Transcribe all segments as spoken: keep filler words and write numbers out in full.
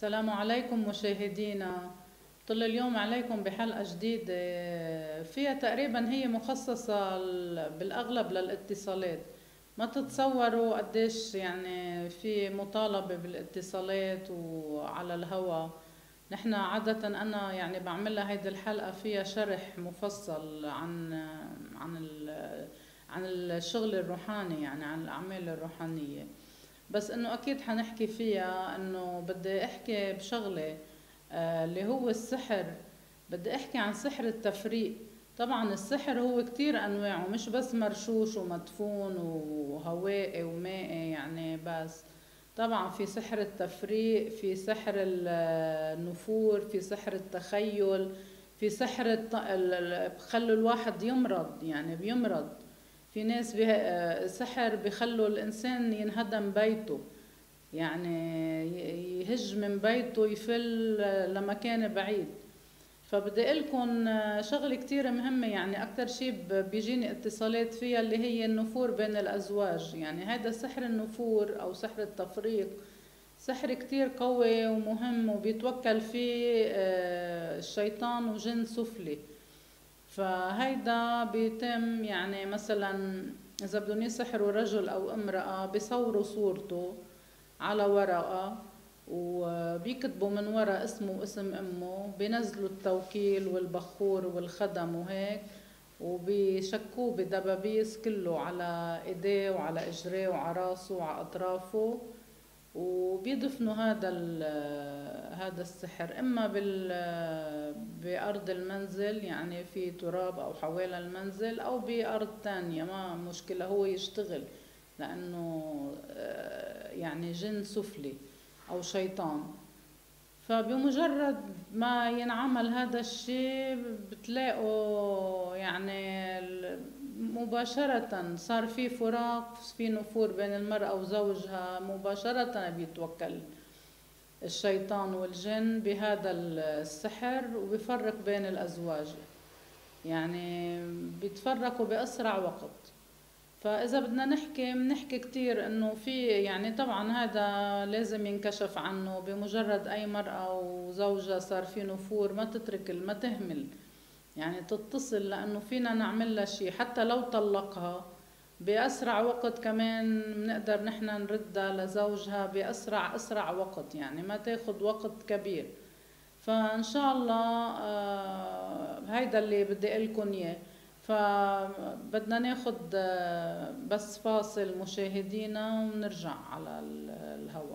السلام عليكم مشاهدينا. طل اليوم عليكم بحلقة جديدة فيها تقريبا هي مخصصة بالأغلب للاتصالات. ما تتصوروا قديش يعني في مطالبة بالاتصالات وعلى الهوا. نحن عادة أنا يعني بعملها هيدي الحلقة فيها شرح مفصل عن عن عن الشغل الروحاني، يعني عن الأعمال الروحانية. بس انه اكيد حنحكي فيها، انه بدي احكي بشغله آه اللي هو السحر. بدي احكي عن سحر التفريق. طبعا السحر هو كتير انواعه، مش بس مرشوش ومدفون وهوائي ومائي يعني. بس طبعا في سحر التفريق، في سحر النفور، في سحر التخيل، في سحر بخلوا الواحد يمرض، يعني بيمرض. في ناس سحر بيخلوا الإنسان ينهدم بيته، يعني يهج من بيته يفل لمكان بعيد. فبدي أقولكم شغلة كتير مهمة، يعني أكتر شي بيجيني اتصالات فيها اللي هي النفور بين الأزواج. يعني هذا سحر النفور أو سحر التفريق سحر كتير قوي ومهم، وبيتوكل فيه الشيطان وجن سفلي. فهيدا بيتم يعني مثلا إذا بدهم يسحروا رجل أو امرأة بيصوروا صورته على ورقة وبيكتبوا من ورا اسمه واسم أمه، بينزلوا التوكيل والبخور والخدم وهيك، وبيشكوه بدبابيس كله على ايديه وعلى اجريه وعلى راسه وعلى اطرافه، وبيدفنوا هذا هذا السحر اما بال بارض المنزل، يعني في تراب او حوالي المنزل، او بارض تانية، ما مشكله، هو يشتغل لانه يعني جن سفلي او شيطان. فبمجرد ما ينعمل هذا الشيء بتلاقوا يعني مباشرة صار في فراق، في نفور بين المرأة وزوجها، مباشرة بيتوكل الشيطان والجن بهذا السحر وبيفرق بين الأزواج، يعني بيتفرقوا بأسرع وقت. فإذا بدنا نحكي بنحكي كتير إنه في يعني طبعا هذا لازم ينكشف عنه. بمجرد أي مرأة وزوجها صار في نفور ما تترك، ما تهمل، يعني تتصل، لأنه فينا نعمل لها شيء حتى لو طلقها بأسرع وقت. كمان بنقدر نحن نردها لزوجها بأسرع أسرع وقت، يعني ما تاخد وقت كبير. فإن شاء الله آه هيدا اللي بدي أقولكم إياه. فبدنا ناخد بس فاصل مشاهدينا ونرجع على الهواء.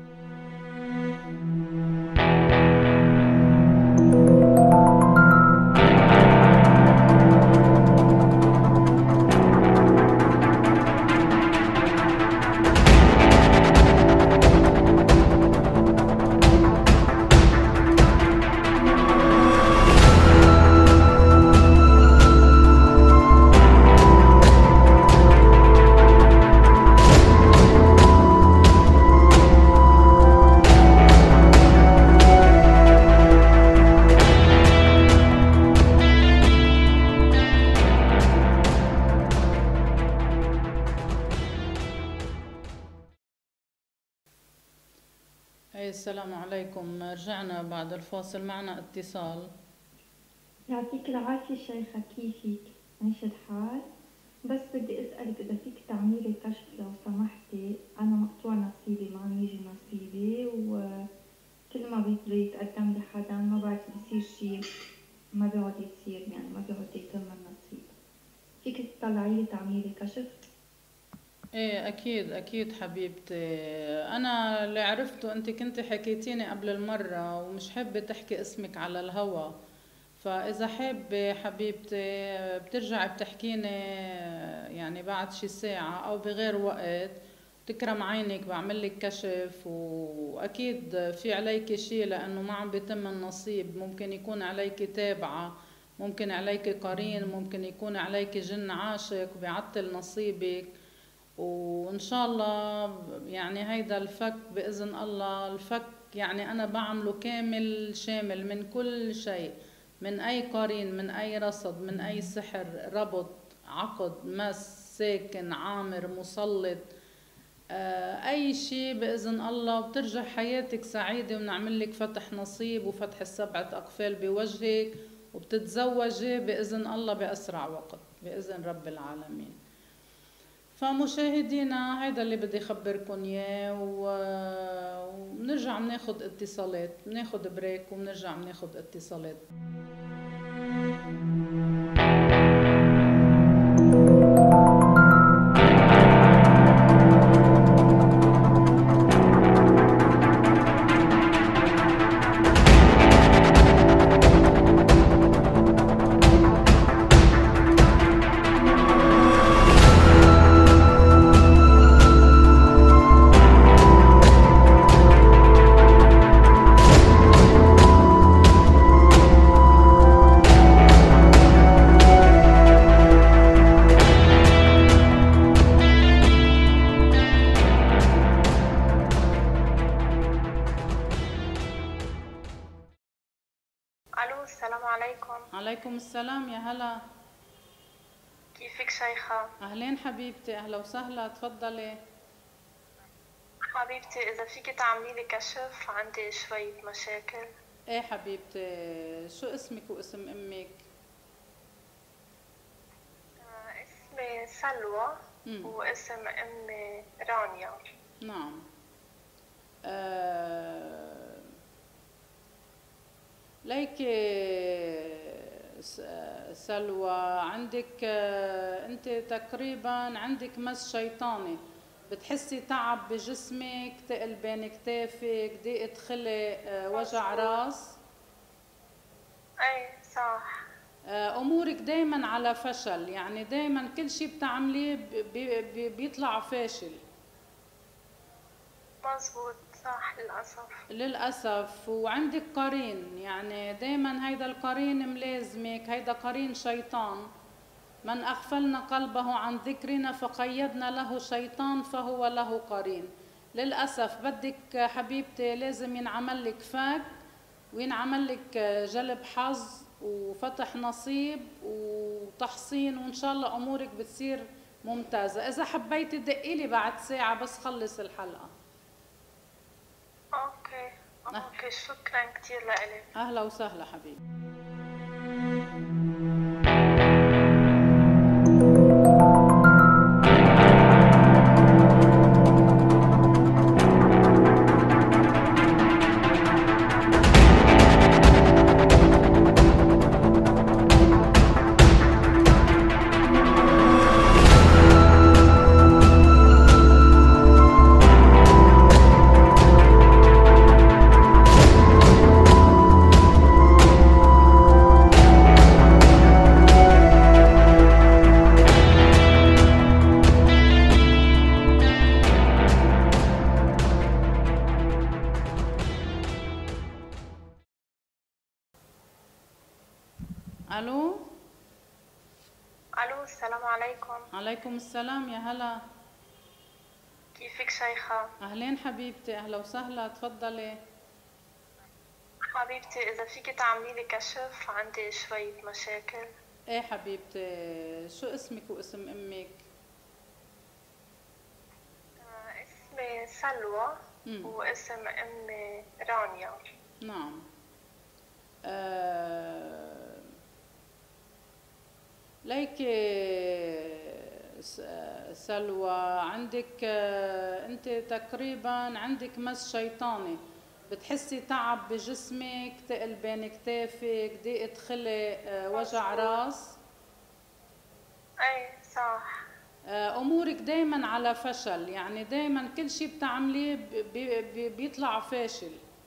السلام عليكم، رجعنا بعد الفاصل، معنا اتصال. يعطيك العافية شيخة، كيفك؟ ماشي الحال؟ بس بدي اسألك إذا فيك تعملي كشف لو سمحتي. أنا مقطوع نصيبي، ما عم يجي نصيبي، وكل ما بده يتقدم لي حدا ما بعرف بصير شي، ما بيقعد يصير، يعني ما بيقعد يتم النصيب. فيك تطلعيلي تعملي كشف؟ ايه اكيد اكيد حبيبتي. انا اللي عرفته انت كنت حكيتيني قبل المرة ومش حابة تحكي اسمك على الهوا، فاذا حابة حبيبتي بترجعي بتحكيني يعني بعد شي ساعة او بغير وقت، تكرم عينك بعمل لك كشف. واكيد في عليك شي لانه ما عم بيتم النصيب، ممكن يكون عليك تابعة، ممكن عليك قرين، ممكن يكون عليك جن عاشق بيعطل نصيبك. وإن شاء الله يعني هيدا الفك بإذن الله، الفك يعني أنا بعمله كامل شامل من كل شيء، من أي قرين، من أي رصد، من أي سحر، ربط، عقد، مس، ساكن، عامر، مسلط، آه، اي شيء باذن الله، وبترجع حياتك سعيده ونعمل لك فتح نصيب وفتح السبعه اقفال بوجهك، وبتتزوجي باذن الله باسرع وقت باذن رب العالمين. فمشاهدينا هيدا اللي بدي اخبركم اياه، وبنرجع بناخد اتصالات، بناخد بريك وبنرجع بناخد اتصالات. عليكم السلام، يا هلا. كيفك شيخة؟ أهلين حبيبتي، أهلا وسهلا، تفضلي. حبيبتي إذا فيك تعملي لي كشف، عندي شوية مشاكل. إيه حبيبتي، شو اسمك واسم أمك؟ آه اسمي سلوى. مم. واسم أمي رانيا. نعم. آه ليكي سلوى، عندك انت تقريبا عندك مس شيطاني، بتحسي تعب بجسمك، تقل بين كتافك، ضيقة خلق، وجع راس. اي صح. امورك دايما على فشل، يعني دايما كل شيء بتعمليه بيطلع فاشل. مزبوط صح، للأسف للأسف. وعندك قرين، يعني دايما هيدا القرين ملازمك، هيدا قرين شيطان. من أغفلنا قلبه عن ذكرنا فقيدنا له شيطان فهو له قرين. للأسف بدك حبيبتي لازم ينعمل لك فك، وينعمل لك جلب حظ وفتح نصيب وتحصين، وإن شاء الله أمورك بتصير ممتازة. إذا حبيتي دقي لي بعد ساعة بس خلص الحلقة. اوكي اوكي، شكرا كثير لك. اهلا وسهلا حبيبي. الو الو، السلام عليكم. عليكم السلام، يا هلا. كيفك شيخة؟ اهلين حبيبتي، اهلا وسهلا، تفضلي. حبيبتي اذا فيك تعملي لي كشف، عندي شوية مشاكل. ايه حبيبتي، شو اسمك واسم امك؟ آه اسمي سلوى. مم. واسم امي رانيا. نعم. آه ليكي سلوى، عندك انت تقريبا عندك مس شيطاني، بتحسي تعب بجسمك، تقل بين كتافك، ضيقة خلق، وجع راس. اي صح. امورك دايما على فشل، يعني دايما كل شيء بتعمليه بيطلع فاشل.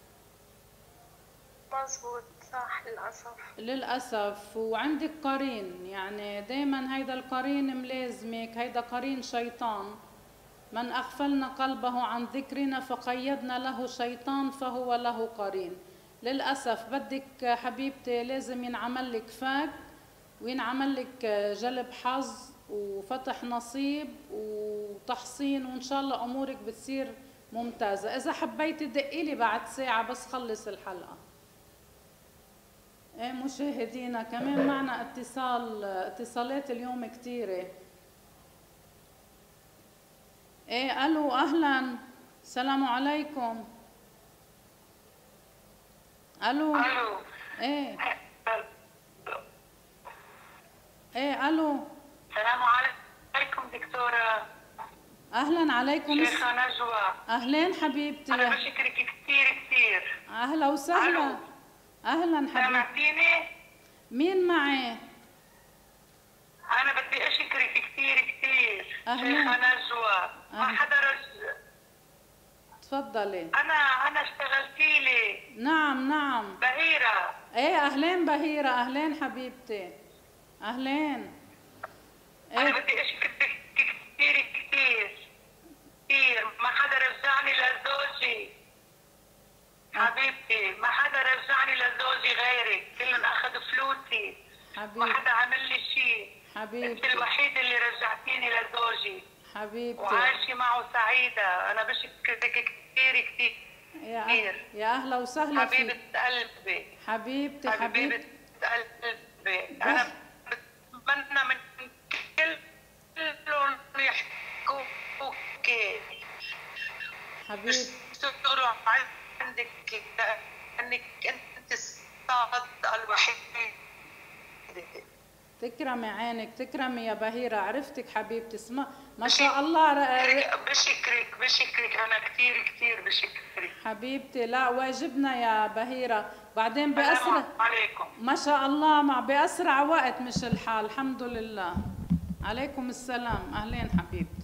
مزبوط صح، للأسف للأسف. وعندك قرين، يعني دايما هيدا القرين ملازمك، هيدا قرين شيطان. من أغفلنا قلبه عن ذكرنا فقيدنا له شيطان فهو له قرين. للأسف بدك حبيبتي لازم ينعمل لك فك، وينعمل لك جلب حظ وفتح نصيب وتحصين، وإن شاء الله أمورك بتصير ممتازة. إذا حبيتي دقي لي بعد ساعة بس خلص الحلقة. ايه مشاهدينا، كمان معنا اتصال، اتصالات اليوم كتيرة. ايه الو اهلا، السلام عليكم. الو الو. ايه ايه الو. السلام عليكم دكتورة. اهلا عليكم. شيخة نجوى. اهلين حبيبتي. انا بشكرك كثير كثير. اهلا وسهلا. ألو. اهلا حبيبتي. سامعتيني؟ مين معي؟ انا بدي اشكرك كثير كثير. أهلاً. شيخة نجوى. ما أهلاً. حدا رج. تفضلي. انا انا اشتغلتي لي. نعم نعم. بهيرة. ايه اهلين بهيرة، اهلين حبيبتي، اهلين. انا ايه بدي اشكرك كثير كثير كثير. ما حدا رجعني لزوجي. حبيبتي ما حدا رجعني لزوجي غيرك، كلهم اخذوا فلوسي. ما حبيبتي حدا عمل لي شيء. انت حبيبتي الوحيدة اللي رجعتيني لزوجي حبيبتي. وعايشة معه سعيدة. انا بشكرك كثير كثير يا كثير. أه... يا اهلا وسهلا حبيبة فيك قلبي. حبيبتي حبيبة حبيبتي. قلبي. انا بتمنى من كلهم يحكوكي حبيبتي يشتغلوا عندك لانك انت الصادقة الوحيدة. تكرمي عينك، تكرمي يا بهيرة، عرفتك حبيبتي. اسمع ما شاء الله. ر... بشكرك بشكرك انا كثير كثير بشكرك حبيبتي لا واجبنا يا بهيرة. بعدين السلام بأسرع عليكم. ما شاء الله مع بأسرع وقت مش الحال. الحمد لله. عليكم السلام. أهلين حبيبتي.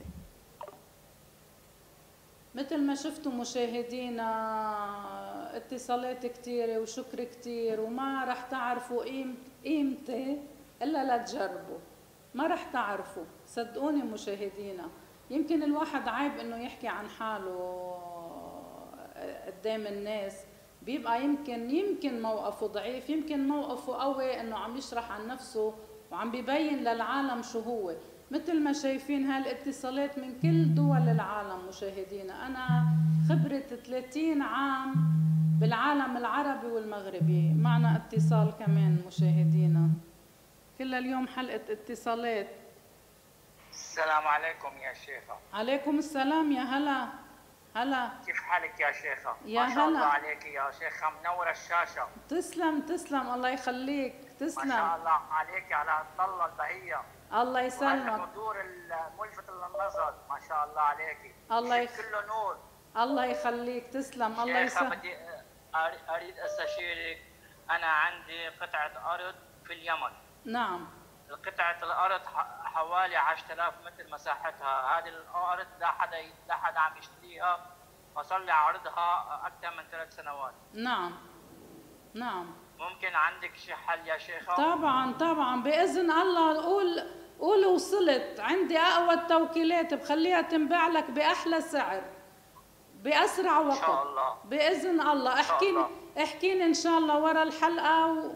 مثل ما شفتوا مشاهدينا اتصالات كتيرة وشكر كتير، وما رح تعرفوا قيمتي إلا لا تجربوا. ما رح تعرفوا صدقوني مشاهدينا. يمكن الواحد عيب إنه يحكي عن حاله قدام الناس، بيبقى يمكن يمكن موقفه ضعيف، يمكن موقفه قوي إنه عم يشرح عن نفسه وعم بيبين للعالم شو هو. مثل ما شايفين هالاتصالات من كل دول العالم مشاهدينا. أنا خبرة ثلاثين عام بالعالم العربي والمغربي. معنا اتصال كمان مشاهدينا. كل اليوم حلقة اتصالات. السلام عليكم يا شيخة. عليكم السلام يا هلا. هلا كيف حالك يا شيخة؟ يا ما شاء هلا. الله عليك يا شيخة، منورة الشاشة. تسلم تسلم الله يخليك. تسلم ما شاء الله عليك على هالطلة البهية. الله يسلمك. الحضور الملفت للنظر ما شاء الله عليك. الله يخ... كله نور. الله يخليك. تسلم الله شيخة يسلمك. بدي أريد أستشيرك. أنا عندي قطعة أرض في اليمن. نعم. قطعة الأرض حوالي عشرة آلاف متر مساحتها. هذه الأرض لا حدا لا حدا عم يشتريها، وصل لي عرضها أكثر من ثلاث سنوات. نعم نعم. ممكن عندك شي حل يا شيخة؟ طبعا طبعا بإذن الله. قول قول وصلت. عندي أقوى التوكيلات بخليها تنباع لك بأحلى سعر بأسرع وقت. إن شاء الله. بإذن الله. احكيني احكيني إن شاء الله ورا الحلقة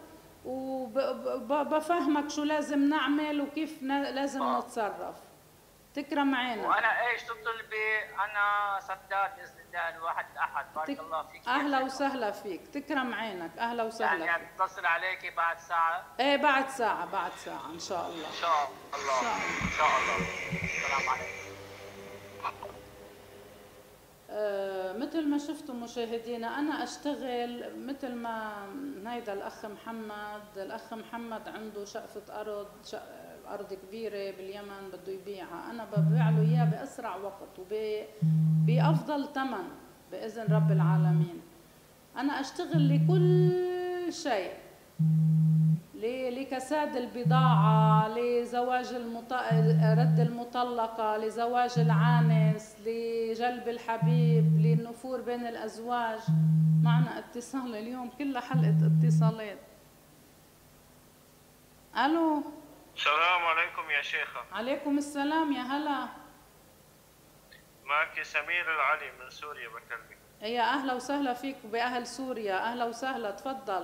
وبفهمك شو لازم نعمل وكيف لازم آه. نتصرف. تكرم عينك. وأنا إيش تطلبي؟ أنا سداد بإذن الله الواحد الأحد. بارك تك... الله فيك. أهلا وسهلا فيك. تكرم عينك. أهلا وسهلا. يعني أتصل عليكي بعد ساعة؟ إيه بعد ساعة بعد ساعة إن شاء الله. إن شاء الله. إن شاء الله. إن شاء الله. السلام عليكم. آه مثل ما شفتوا مشاهدينا أنا أشتغل مثل ما هيدا الأخ محمد. الأخ محمد عنده شقفة أرض شق... أرض كبيرة باليمن بده يبيعها. أنا ببيع له إياه بأسرع وقت وبأفضل ثمن بإذن رب العالمين. أنا أشتغل لكل شيء، لكساد البضاعة، لزواج المط... رد المطلقة، لزواج العانس، لجلب الحبيب، للنفور بين الأزواج. معنا اتصال اليوم كلها حلقة اتصالات. ألو. السلام عليكم يا شيخة. عليكم السلام يا هلا. معك سمير العلي من سوريا بكلمك. يا أهلا وسهلا فيك وبأهل سوريا. أهلا وسهلا. تفضل.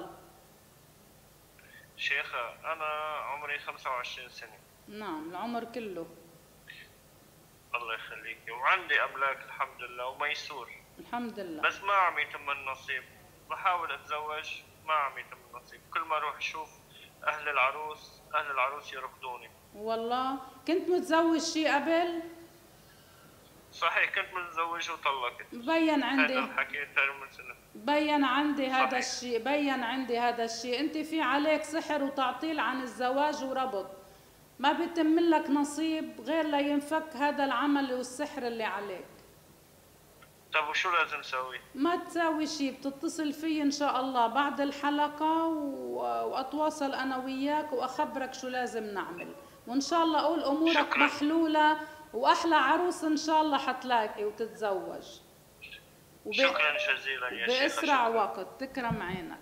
شيخة أنا عمري خمسة وعشرين سنة. نعم العمر كله. الله يخليكي. وعندي أملاك الحمد لله وميسور الحمد لله. بس ما عم يتم النصيب. بحاول أتزوج ما عم يتم النصيب. كل ما أروح أشوف أهل العروس أهل العروس يرفضوني. والله كنت متزوج شي قبل؟ صحيح كنت متزوج وطلقت. بين عندي هذا الحكي صار من سنة. بين عندي هذا الشيء، بين عندي هذا الشيء، انت في عليك سحر وتعطيل عن الزواج وربط، ما بيتم لك نصيب غير لينفك هذا العمل والسحر اللي عليك. طب وشو لازم اسوي؟ ما تساوي شيء، بتتصل في ان شاء الله بعد الحلقة واتواصل انا وياك واخبرك شو لازم نعمل، وان شاء الله اقول امورك شكرا. محلولة واحلى عروس ان شاء الله حتلاقي وتتزوج. وب... شكرا جزيلا يا شيخ. باسرع وقت، تكرم عينك.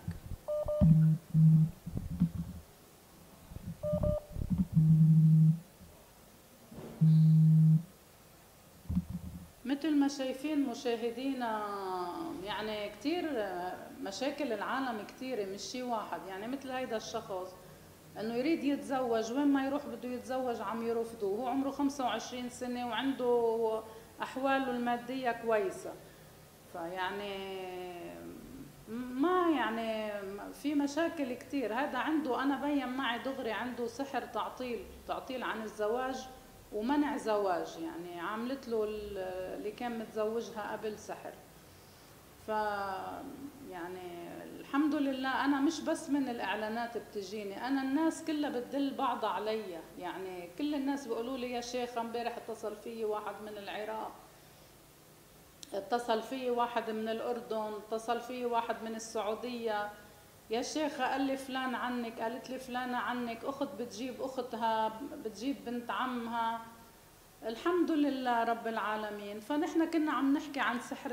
مثل ما شايفين مشاهدينا، يعني كثير مشاكل العالم كثيرة، مش شيء واحد. يعني مثل هيدا الشخص انه يريد يتزوج، وين ما يروح بده يتزوج عم يرفضوه، هو عمره خمسة وعشرين سنة وعنده احواله المادية كويسة. فيعني ما يعني في مشاكل كثير. هذا عنده، انا بين معي دغري عنده سحر تعطيل، تعطيل عن الزواج ومنع زواج، يعني عملت له اللي كان متزوجها قبل سحر. ف يعني الحمد لله انا مش بس من الاعلانات بتجيني، انا الناس كلها بتدل بعض علي، يعني كل الناس بيقولوا لي يا شيخه امبارح اتصل في واحد من العراق، اتصل في واحد من الاردن، اتصل في واحد من السعوديه، يا شيخه قال لي فلان عنك، قالت لي فلانه عنك، اخت بتجيب اختها، بتجيب بنت عمها. الحمد لله رب العالمين. فنحن كنا عم نحكي عن سحر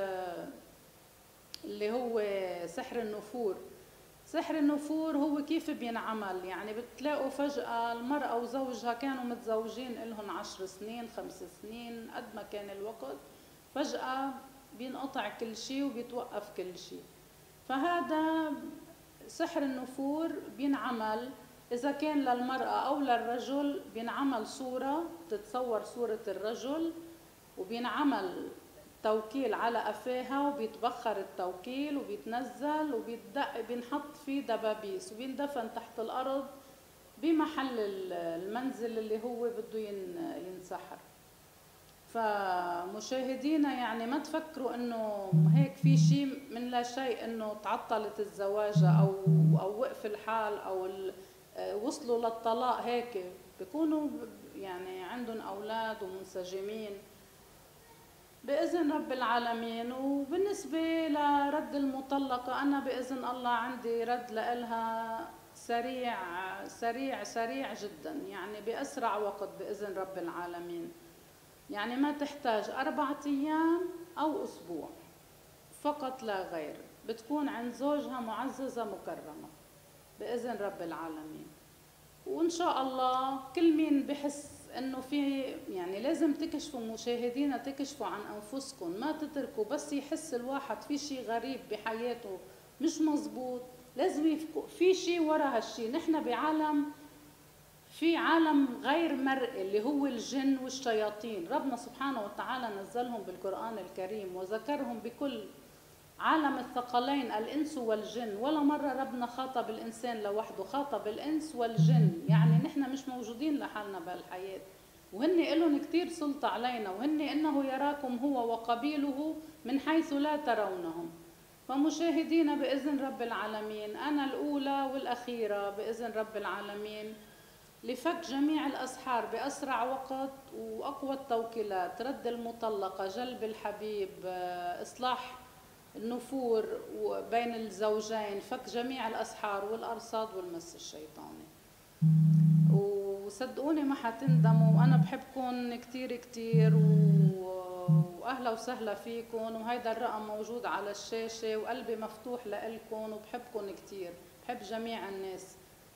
اللي هو سحر النفور. سحر النفور هو كيف بينعمل؟ يعني بتلاقوا فجأة المرأة وزوجها كانوا متزوجين لهم عشر سنين خمس سنين قد ما كان الوقت، فجأة بينقطع كل شيء وبيتوقف كل شيء. فهذا سحر النفور بينعمل إذا كان للمرأة أو للرجل، بينعمل صورة، بتتصور صورة الرجل وبينعمل توكيل على قفاها وبيتبخر التوكيل وبيتنزل وبيتدق، بينحط فيه دبابيس وبيندفن تحت الأرض بمحل المنزل اللي هو بده ينسحر. فمشاهدينا يعني ما تفكروا انه هيك في شيء من لا شيء، انه تعطلت الزواجة او او وقف الحال او وصلوا للطلاق هيك، بيكونوا يعني عندهم اولاد ومنسجمين بإذن رب العالمين. وبالنسبة لرد المطلقة، أنا بإذن الله عندي رد لإلها سريع سريع سريع جدا، يعني بأسرع وقت بإذن رب العالمين. يعني ما تحتاج أربعة أيام أو أسبوع فقط لا غير، بتكون عند زوجها معززة مكرمة بإذن رب العالمين. وإن شاء الله كل مين بحس انه في، يعني لازم تكشفوا مشاهدينا، تكشفوا عن انفسكم، ما تتركوا بس يحس الواحد في شيء غريب بحياته مش مزبوط، لازم يفكوا في شيء ورا هالشيء. نحن بعالم، في عالم غير مرئي اللي هو الجن والشياطين، ربنا سبحانه وتعالى نزلهم بالقرآن الكريم وذكرهم بكل عالم الثقلين الإنس والجن، ولا مرة ربنا خاطب الإنسان لوحده، خاطب الإنس والجن. يعني نحن مش موجودين لحالنا بهالحياة، وهن إلهم كتير سلطة علينا، وهن إنه يراكم هو وقبيله من حيث لا ترونهم. فمشاهدينا بإذن رب العالمين، أنا الأولى والأخيرة بإذن رب العالمين لفك جميع الأسحار بأسرع وقت وأقوى التوكيلات، رد المطلقة، جلب الحبيب، إصلاح النفور بين الزوجين، فك جميع الأسحار والأرصاد والمس الشيطاني. وصدقوني ما حتندموا، وأنا بحبكم كتير كتير وأهلا وسهلا فيكم، وهيدا الرقم موجود على الشاشة وقلبي مفتوح لإلكم وبحبكم كتير، بحب جميع الناس.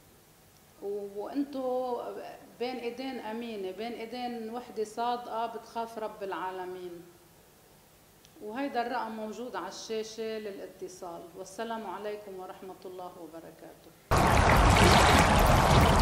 وانتو بين ايدين امينه، بين ايدين وحده صادقه بتخاف رب العالمين. وهيدا الرقم موجود على الشاشه للاتصال. والسلام عليكم ورحمه الله وبركاته.